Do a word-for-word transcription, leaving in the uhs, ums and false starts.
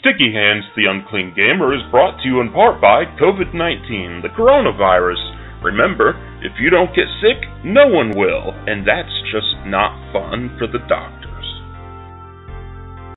Sticky Hands, the Unclean Gamer is brought to you in part by COVID nineteen, the coronavirus. Remember, if you don't get sick, no one will, and that's just not fun for the doctor.